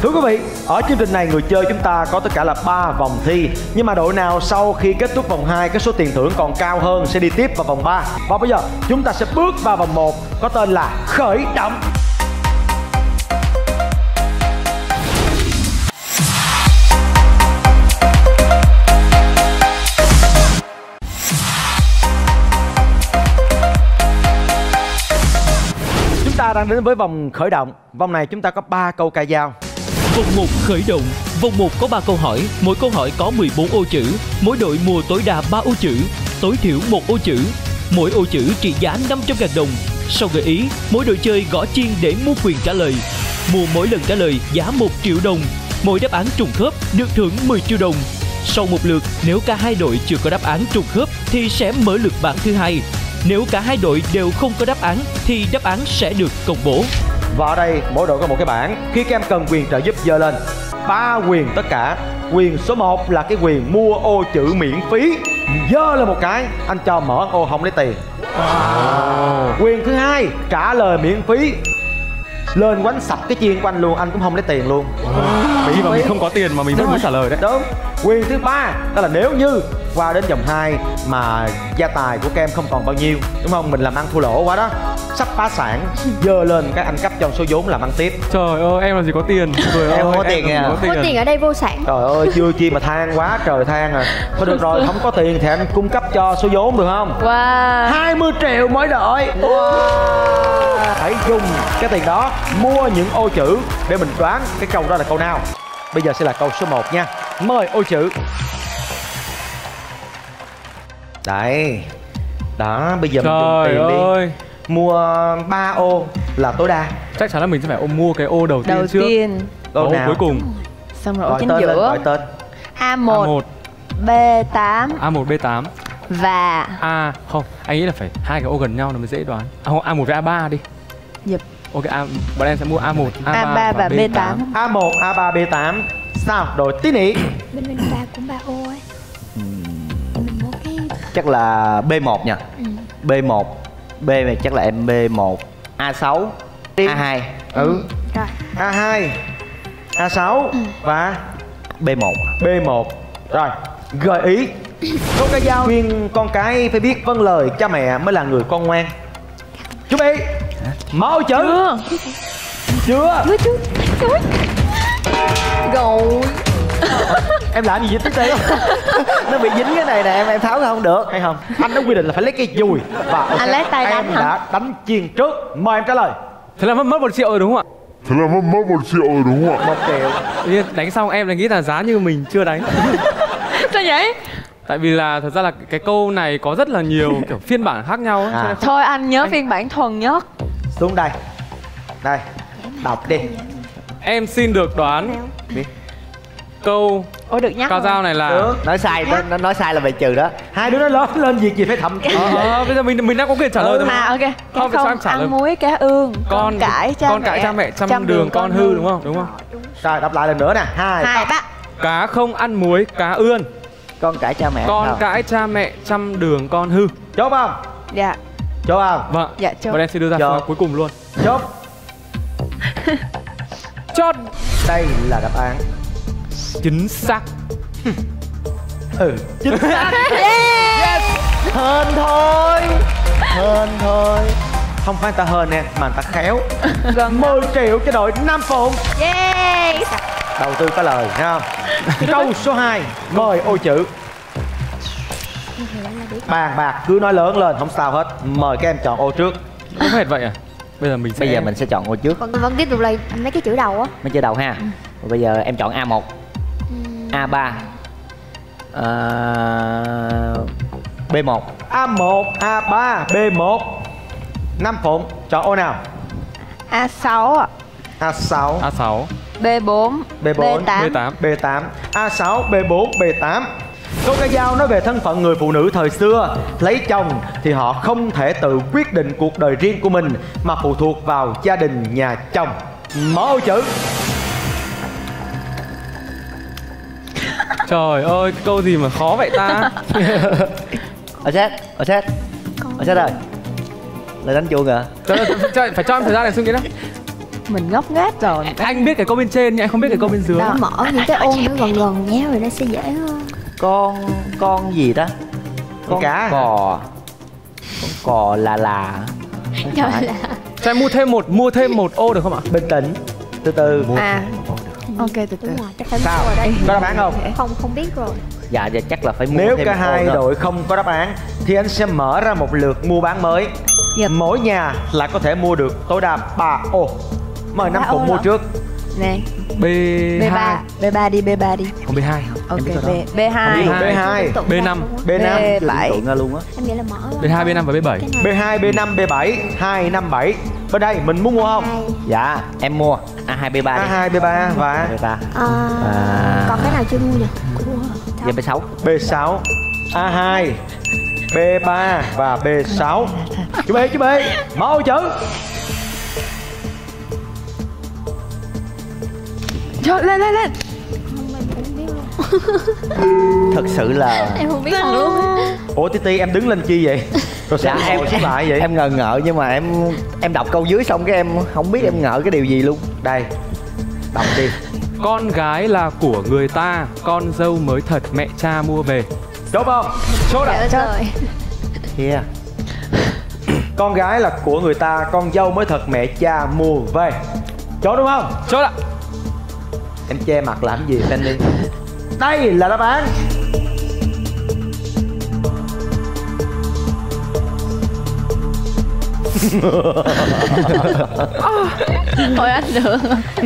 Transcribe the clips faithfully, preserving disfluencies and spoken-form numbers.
Thưa quý vị, ở chương trình này người chơi chúng ta có tất cả là ba vòng thi. Nhưng mà đội nào sau khi kết thúc vòng hai cái số tiền thưởng còn cao hơn sẽ đi tiếp vào vòng ba. Và bây giờ chúng ta sẽ bước vào vòng một có tên là khởi động. Chúng ta đang đến với vòng khởi động. Vòng này chúng ta có ba câu ca dao. Vòng một khởi động. Vòng một có ba câu hỏi, mỗi câu hỏi có mười bốn ô chữ. Mỗi đội mua tối đa ba ô chữ, tối thiểu một ô chữ. Mỗi ô chữ trị giá năm trăm ngàn đồng. Sau gợi ý, mỗi đội chơi gõ chiên để mua quyền trả lời. Mua mỗi lần trả lời giá một triệu đồng. Mỗi đáp án trùng khớp được thưởng mười triệu đồng. Sau một lượt, nếu cả hai đội chưa có đáp án trùng khớp thì sẽ mở lượt bảng thứ hai. Nếu cả hai đội đều không có đáp án thì đáp án sẽ được công bố. Và ở đây mỗi đội có một cái bảng. Khi các em cần quyền trợ giúp giơ lên. Ba quyền tất cả. Quyền số một là cái quyền mua ô chữ miễn phí. Giơ lên một cái, anh cho mở ô không lấy tiền. Wow. Quyền thứ hai trả lời miễn phí. Lên quánh sập cái chiên của anh luôn, anh cũng không lấy tiền luôn. Wow. Khi mà mình không có tiền mà mình vẫn muốn trả lời đấy. Đúng. Quyền thứ ba đó là nếu như qua đến vòng hai mà gia tài của các em không còn bao nhiêu, đúng không? Mình làm ăn thua lỗ quá đó, sắp phá sản, giơ lên cái anh cấp cho số vốn làm ăn tiếp. Trời ơi, em làm gì có tiền. Trời em ơi, không có tiền à? Có tiền ở đây vô sản. Trời ơi, chưa chi mà than quá trời than à. Thôi được rồi, không có tiền thì anh cung cấp cho số vốn được không? Wow. hai mươi triệu mỗi đội. Wow. Hãy dùng cái tiền đó mua những ô chữ để mình đoán cái câu đó là câu nào. Bây giờ sẽ là câu số một nha. Mời ô chữ. Đấy. Đó, bây giờ mình dùng tiền ơi. đi. Mua ba ô là tối đa. Chắc chắn là mình sẽ phải ôm mua cái ô đầu tiên Đầu trước. tiên. Ô nào? Cuối cùng. Xong rồi ô Gọi chính tên lên, giữa. gọi tên. A một, A một, B tám A một, B tám và A không, anh nghĩ là phải hai cái ô gần nhau nó mới dễ đoán. À, không, A một với A ba đi. Dịp. Ok, A, bọn em sẽ mua A một, A ba, A ba và B tám. A một, A ba, B tám. Sao? Đội tí nỉ. Bên bên ba cũng ba ô ấy. Mình mua cái Chắc là B một nha. ừ. B một. B này chắc là em B một. A sáu, A hai. Ừ. Rồi. A hai, A sáu Ừ. và B một. B một. Rồi, gợi ý. Câu ca dao khuyên con cái phải biết vâng lời cha mẹ mới là người con ngoan. Chuẩn bị. Mở ô chữ. Chưa. Chưa. Chưa chưa. Trời. Rồi. Em làm gì vậy tức đây không? Nó bị dính cái này nè, em em tháo ra không được. Hay không? Anh đã quy định là phải lấy cái dùi. Và okay, Anh lấy tay em đánh hả? đã đánh chiên trước. Mời em trả lời. Thế là mất mất một triệu rồi đúng không ạ? Thế là mất mất một triệu rồi đúng không ạ? Một triệu. Tự nhiên đánh xong em lại nghĩ là giá như mình chưa đánh. Sao vậy? Tại vì là thật ra là cái câu này có rất là nhiều kiểu phiên bản khác nhau ấy, À. cho nên Thôi anh nhớ Anh- phiên bản thuần nhất. Xuống đây. Đây. Đọc đi. em xin được đoán Đi. câu Ủa được nhắc ca dao này là Được. Nói sai, nó, nó nói sai là bị trừ đó. Hai đứa nó lớn lên việc gì phải thầm. ờ, ờ, bây giờ mình mình đã có quyền trả lời rồi À mà. ok. Cá Không, sao không em trả lời? ăn muối cá ương. Con cải cha con mẹ. cải cha mẹ trăm, đường, con hư đúng không? Đúng không? Rồi đọc lại lần nữa nè. Hai. Hai ba. Cá không ăn muối cá ươn, Con cãi cha mẹ. con sao? cãi cha mẹ trăm đường con hư. Chốt không? Dạ. Chốt không? Vâng. Dạ, chốt. Bọn em sẽ đưa ra Chốt. phương án cuối cùng luôn. Chốt. Chốt. Đây là đáp án. Chính xác. Ừ. Chính xác. Hên thôi. Hên thôi. Không phải người ta hên nè, mà người ta khéo. Gần. mười triệu cho đội Nam Phụng. Yeah. Đầu tư có lời, thấy không? Câu số hai. Mời ô chữ. Bàn bạc cứ nói lớn lên, không sao hết. Mời các em chọn ô trước. Không hết vậy à? Bây giờ mình sẽ Bây giờ mình sẽ chọn ô trước. Vẫn vẫn tiếp tục là mấy cái chữ đầu á. Mấy chữ đầu ha. Bây giờ em chọn A một, A ba, à, B một. A một, A ba, B một. Nam Phụng chọn ô nào? A sáu ạ. A sáu, A sáu, B bốn. B bốn, B tám. B tám. B tám. A sáu, B bốn, B tám. Câu ca dao nói về thân phận người phụ nữ thời xưa. Lấy chồng thì họ không thể tự quyết định cuộc đời riêng của mình, mà phụ thuộc vào gia đình nhà chồng. Mở ô chữ. Trời ơi, cái câu gì mà khó vậy ta? Ở xét, ở xét, ở xét rồi. Lời đánh chuông kìa. Trời ơi, cho- phải cho em thời gian để suy nghĩ đó. Mình ngốc nghếch rồi. Anh biết cái câu bên trên nhưng anh không biết cái câu bên dưới. Nó mở những cái ô nó gần gần nhau rồi nó sẽ dễ hơn. Con con gì đó? Con cá. cò. Con cò là là. Không Trời phải. là Cho em mua thêm một mua thêm một ô được không ạ? Bình tĩnh, từ từ. À, ok từ từ. đúng rồi, chắc phải Sao? mua ở đây. Có đáp án không? Không không biết rồi. Dạ dạ chắc là phải mua Nếu thêm cả một ô hai nữa. đội không có đáp án thì anh sẽ mở ra một lượt mua bán mới. Dạ. Mỗi nhà lại có thể mua được tối đa ba ô. Mời Nam Ba Phụng ô mua hả? trước. Nè, B B ba, hai. B ba đi, B ba đi. Còn B hai. Ok, Em biết rồi B, đó. B hai, B hai, Tưởng tượng B ra năm. luôn á. B năm, B bảy. Tưởng ra luôn á. Em nghĩ là mở B hai, B năm và B bảy. cái B này. hai, B năm, B bảy, hai, năm, bảy. Bên đây mình muốn mua không? Hai. Dạ em mua A hai B ba A đi. hai, B ba và B ba. Ờ, À. còn cái nào chưa mua nhỉ? Dạ B sáu. B sáu, A hai, B ba và B sáu. Chú B, chú B, mở ô chữ. Trời, lên lên lên. Không, em cũng biết luôn. Thật sự là Em không biết thật luôn. Ủa Tí Tí em đứng lên chi vậy? Rồi sao Dạ, em em- xuống lại vậy? em ngờ ngợ nhưng mà em em đọc câu dưới xong cái em không biết em ngợ cái điều gì luôn. Đây, đọc đi. Con gái là của người ta, con dâu mới thật mẹ cha mua về. Đúng không? Số Trời đặt. ơi trời. Kia. Con gái là của người ta, con dâu mới thật mẹ cha mua về. Chỗ đúng không? Chốt ạ. Em che mặt làm gì Sandy? Đây là đáp án. Thôi anh được.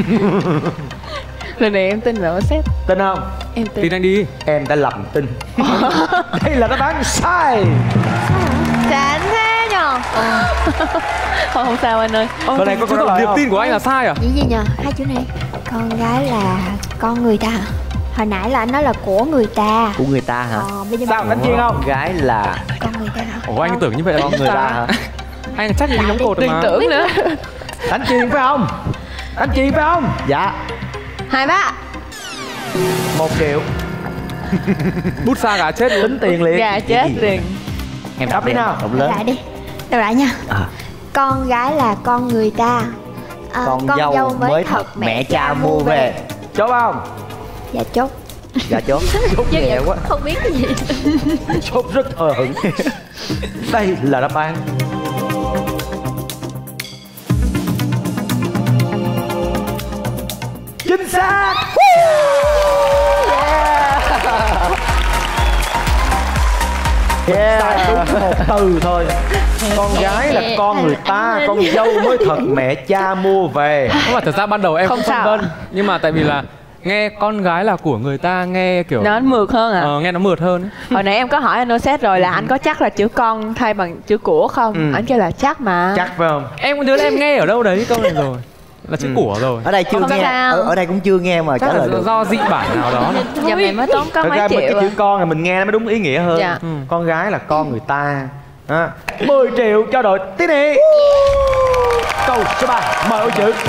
Lần này em tin vào sếp. Tin không? Em tin. Tin anh đi. Em đã lầm tin. Đây là đáp án sai. Chán thế nhờ. Thôi không sao anh ơi. Bên này có Chứng câu tỏ trả lời niềm không? tin của anh là sai à? Gì gì nhờ? Hai chữ này. Con gái là con người ta hả? Hồi nãy là anh nói là của người ta. Của người ta hả? Ờ, bây giờ Sao, đánh chiên không? Con gái là con người ta hả? Ủa anh tưởng như vậy là con người ta hả? Anh chắc như giống cột rồi Tin mà. tưởng nữa. Đánh chiên phải không? Đánh chiên phải không? Dạ. Hai ba. Một triệu. Bút xa gà chết luôn. Tính tiền liền. Gà chết liền. Em Đọc đọc đi đi nào. Đọc Đọc lớn. lại đi. Đọc lại nha. À. Con gái là con người ta. Ờ, Con dâu mới thật mẹ cha mua về. Chốt không? Dạ chốt. Dạ chốt. Chốt Chứ nhẹ vậy quá. không biết cái gì. Chốt rất hờ hững. Đây là đáp án. Chính xác. Yeah. Sai đúng một từ thôi. Con gái là con người ta, con dâu mới thật mẹ cha mua về. Nhưng mà thật ra ban đầu em Không cũng phân sao. vân. Nhưng mà tại vì là nghe con gái là của người ta nghe kiểu Nó mượt hơn à. ờ, nghe nó mượt hơn ấy. Hồi nãy em có hỏi anh Oset rồi là anh có chắc là chữ con thay bằng chữ của không? Ừ. Anh kêu là chắc mà. Chắc phải không? Em cũng nhớ là em nghe ở đâu đấy câu này rồi. Là chữ Ừ. của rồi. Ở đây chưa Không nghe. sao. Ở, ở đây cũng chưa nghe mà Chắc trả là lời do, được. do dị bản nào đó. Giờ mày mới tốn có Thật mấy ra mình triệu cái à. chữ con này mình nghe nó mới đúng ý nghĩa hơn. Dạ. Ừ. Con gái là con người ta. À, mười triệu cho đội Tí Nị. Câu số ba, mời ô chữ.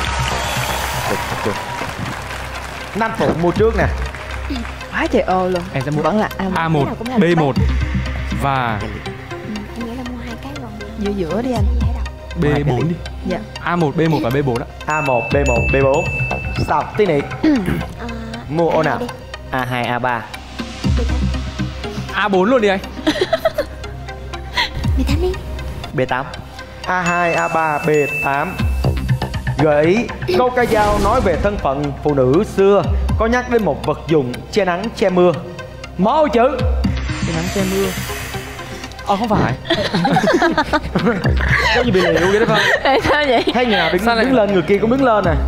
Nam Phụng mua trước nè. Quá trời ô luôn. Em sẽ mua Vẫn là A một. A một, Cái nào cũng là B đúng một và Ừ, em nghĩ là mua hai cái gần. Giữa giữa đi anh. Dễ đọc. B bốn đi. Dạ. A một, B một và B bốn đó. A một, B một, B bốn. Sao Tí Nị? Ờ, Mua ô A hai nào? đi. A hai A ba. A bốn luôn đi anh. Mày thắng đi. B tám. A hai, A ba, B tám. Gợi ý, câu ca dao nói về thân phận phụ nữ xưa có nhắc đến một vật dụng che nắng che mưa. Mở ô chữ. Che nắng che mưa. Ờ không phải. Có gì bị liệu vậy đó không? Tại sao vậy? Thấy người nào đứng, Sao lại- đứng lên người kia cũng đứng lên nè.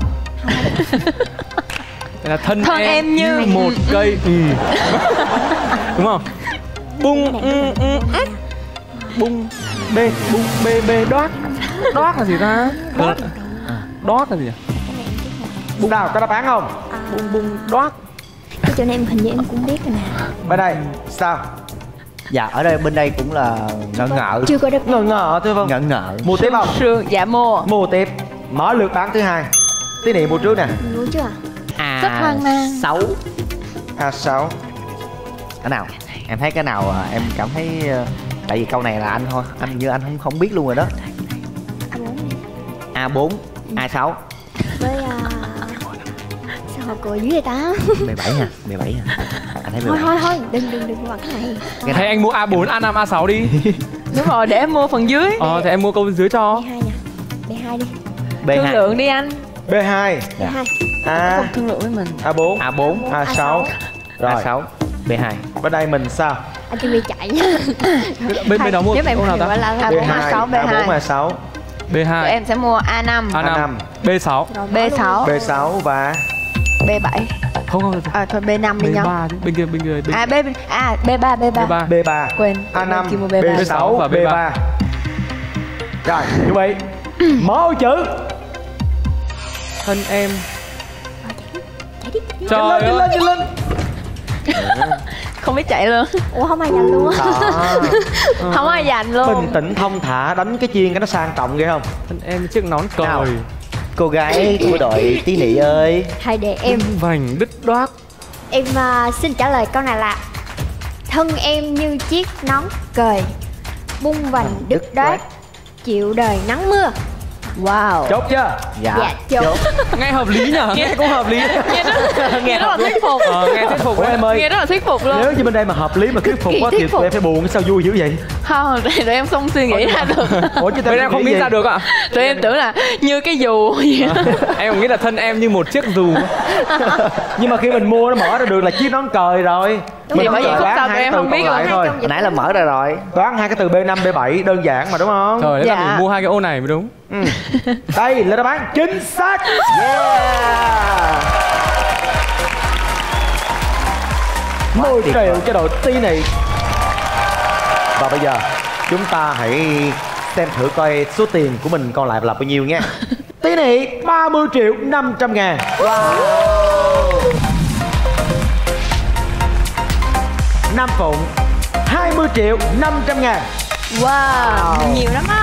Đây là thân, Thân em như- một cây. Ừ. Đúng không? Bung ừ, ừ, ếch. Bung B bung B B đót. Đót là gì ta? Đót, đót là gì nhỉ? Bung nào có đáp án không? Bung bung đót. Cái chỗ này em hình như em cũng biết rồi nè. Bên đây sao? Dạ ở đây bên đây cũng là ngỡ ngợ. Chưa có đáp Ngờ án. ngờ thôi không? Ngỡ ngợ. Mua tiếp không? Sương dạ mua. Mua tiếp. Mở lượt bán thứ hai. Tí Nị mua trước nè. Mình mua chưa à? A Rất hoang mang. sáu. A sáu. Cái nào? Em thấy cái nào à, em cảm thấy ờ, tại vì câu này là anh thôi, anh như anh không không biết luôn rồi đó. A bốn đi. A bốn, A sáu. với uh... sao mà cười dữ vậy ta? mười bảy nha, mười bảy nha. Anh thấy Thôi mười bảy. thôi thôi, đừng đừng đừng vào cái này. Thế anh mua A bốn, A năm, A sáu đi. Đúng rồi, để em mua phần dưới. Ờ thì em mua câu dưới cho. B hai nha. B hai đi. B Thương hai. lượng đi anh. B hai, B hai. A, Không thương lượng với mình. A bốn, A bốn, A sáu. Rồi, A sáu, B hai. bên đây mình sao? Anh chuẩn bị chạy nha. Bên bên đó mua Nếu em câu nào ta? gọi là A B bốn, A hai, sáu, B A bốn, hai. A sáu, B hai. Tụi em sẽ mua A năm, A A năm, năm, B sáu. B sáu, B sáu và B bảy. Không không. À thôi B năm đi B nhau. ba chứ. Bên kia bên kia bên À B à B ba B ba. B ba. B ba, Quên. A năm, Kim mua B B ba. sáu và và B B ba. ba. Rồi, chuẩn bị. Mở ô chữ. Thân em. Chạy đi. Trời Lên, ơi. lên, lên, lên. Không biết chạy luôn. Ủa không ai giành luôn á. Đó. Không ai giành luôn. Bình tĩnh thông thả đánh cái chiên cái nó sang trọng ghê không? Thân em chiếc nón Nào. còi. Cô gái của đội Tí Nị ơi. Hãy để em Vành đứt đoác. Em uh, xin trả lời câu này là thân em như chiếc nón cười, bung vành đứt đoát, chịu đời nắng mưa. Wow. Chốt chưa? Dạ. Dạ chốt. Nghe hợp lý nhở? Nghe cũng hợp lý. Nghe rất, nghe rất là thuyết phục. Ờ, nghe thuyết phục Ủa quá. em ơi, Nghe rất là thuyết phục luôn. nếu như bên đây mà hợp lý mà thuyết phục Kỳ quá thì thuyết phục. tụi em phải buồn sao vui dữ vậy? Không, để, để em không suy nghĩ ra được. Ủa chứ Bên em không nghĩ ra được ạ. Tụi em tưởng là như cái dù vậy đó. Em nghĩ là thân em như một chiếc dù. Nhưng mà khi mình mua nó mở ra được là chiếc nón cười rồi. Thì Mình bởi chỉ vậy khúc đoán sau hai tụi em từ không biết còn lại rồi. thôi. Hồi nãy là mở ra rồi. Đoán hai cái từ B năm, B bảy đơn giản mà đúng không? Trời, lẽ ra Dạ. mình mua hai cái ô này mới đúng. Ừ. Đây là đáp án chính xác. Yeah. mười triệu cho đội Tí Nị. Và bây giờ chúng ta hãy xem thử coi số tiền của mình còn lại là bao nhiêu nha. Tí Nị ba mươi triệu năm trăm ngàn. Wow. Nam Phụng hai mươi triệu năm trăm ngàn. Wow, nhiều lắm á.